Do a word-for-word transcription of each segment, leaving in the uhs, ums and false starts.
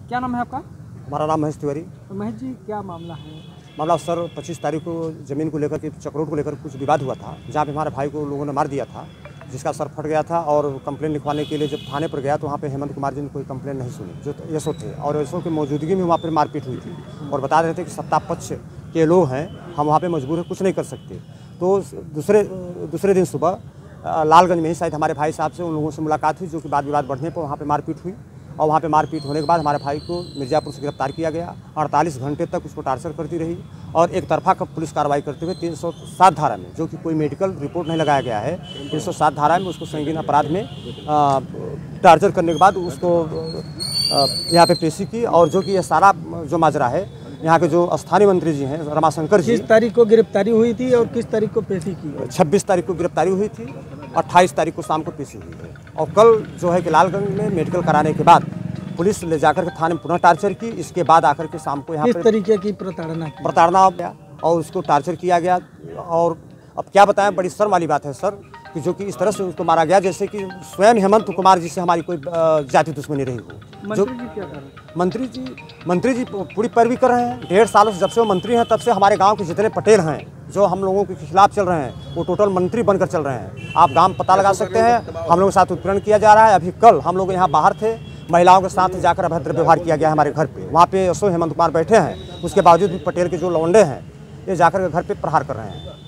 क्या नाम है आपका? हमारा नाम महेश तिवारी। तो महेश जी, क्या मामला है? मामला सर पच्चीस तारीख को ज़मीन को लेकर के चक्रोट को लेकर कुछ विवाद हुआ था, जहाँ पे हमारे भाई को लोगों ने मार दिया था, जिसका सर फट गया था। और कंप्लेन लिखवाने के लिए जब थाने पर गया तो वहाँ पे हेमंत कुमार जी ने कोई कंप्लेन नहीं सुनी, जो यशो थे, और यशो की मौजूदगी में वहाँ पर मारपीट हुई थी। और बता रहे थे कि सत्ता पक्ष के लोग हैं, हम वहाँ पर मजबूर है, कुछ नहीं कर सकते। तो दूसरे दूसरे दिन सुबह लालगंज में ही शायद हमारे भाई साहब से उन लोगों से मुलाकात हुई, जो कि वाद विवाद बढ़ने पर वहाँ पे मारपीट हुई। और वहाँ पे मारपीट होने के बाद हमारे भाई को मिर्ज़ापुर से गिरफ्तार किया गया। अड़तालीस घंटे तक उसको टार्चर करती रही और एक तरफा का पुलिस कार्रवाई करते हुए तीन सौ सात धारा में, जो कि कोई मेडिकल रिपोर्ट नहीं लगाया गया है, तीन सौ सात धारा में उसको संगीन अपराध में टार्चर करने के बाद उसको यहाँ पे पेशी की। और जो कि ये सारा जो माजरा है, यहाँ के जो स्थानीय मंत्री जी हैं रमाशंकर जी, किस तारीख को गिरफ्तारी हुई थी और किस तारीख को पेशी की? छब्बीस तारीख को गिरफ्तारी हुई थी, अट्ठाईस तारीख को शाम को पेशी हुई है। और कल जो है कि लालगंज में मेडिकल कराने के बाद पुलिस ले जाकर के थाने में पुनः टार्चर की। इसके बाद आकर के शाम को यहाँ किस तरीके की प्रताड़ना प्रताड़ना हो गया और उसको टार्चर किया गया। और अब क्या बताएं, बड़ी शर्म वाली बात है सर कि जो कि इस तरह से उसको मारा गया जैसे कि स्वयं हेमंत कुमार जी से हमारी कोई जाति दुश्मनी रही हो। जो मंत्री जी क्या कर रहे हैं? मंत्री जी मंत्री जी पूरी पैरवी कर रहे हैं। डेढ़ सालों से जब से वो मंत्री हैं तब से हमारे गांव के जितने पटेल हैं जो हम लोगों के खिलाफ चल रहे हैं, वो टोटल मंत्री बनकर चल रहे हैं। आप गांव पता लगा सकते हैं, हम लोगों के साथ उत्पीड़न किया जा रहा है। अभी कल हम लोग यहाँ बाहर थे, महिलाओं के साथ जाकर अभद्र व्यवहार किया गया हमारे घर पे। वहाँ पे यशो हेमंत कुमार बैठे हैं, उसके बावजूद भी पटेल के जो लौंडे हैं ये जाकर के घर पे प्रहार कर रहे हैं।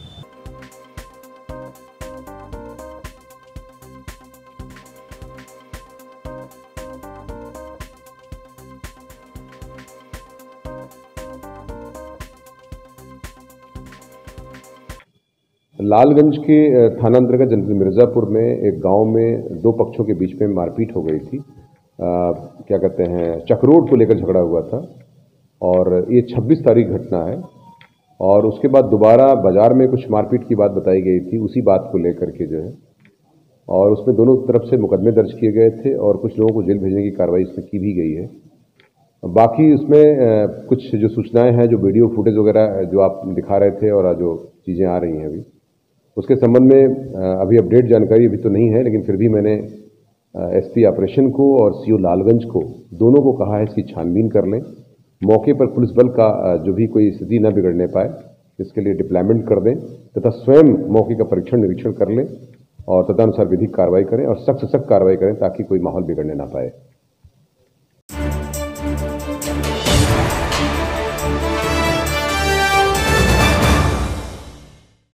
लालगंज के थाना अंतर्गत जनपद मिर्ज़ापुर में एक गांव में दो पक्षों के बीच में मारपीट हो गई थी। आ, क्या कहते हैं, चक्रोट को लेकर झगड़ा हुआ था और ये छब्बीस तारीख घटना है। और उसके बाद दोबारा बाजार में कुछ मारपीट की बात बताई गई थी, उसी बात को लेकर के जो है, और उसमें दोनों तरफ से मुकदमे दर्ज किए गए थे और कुछ लोगों को जेल भेजने की कार्रवाई इसमें की भी गई है। बाकी उसमें कुछ जो सूचनाएं हैं, जो वीडियो फुटेज वगैरह जो आप दिखा रहे थे और जो चीज़ें आ रही हैं अभी, उसके संबंध में अभी अपडेट जानकारी अभी तो नहीं है, लेकिन फिर भी मैंने एसपी ऑपरेशन को और सीओ लालगंज को दोनों को कहा है इसकी छानबीन कर लें। मौके पर पुलिस बल का जो भी कोई स्थिति न बिगड़ने पाए इसके लिए डिप्लॉयमेंट कर दें तथा स्वयं मौके का परीक्षण निरीक्षण कर लें और तदनुसार विधिक कार्रवाई करें और सख्त सख्त कार्रवाई करें ताकि कोई माहौल बिगड़ने ना पाए।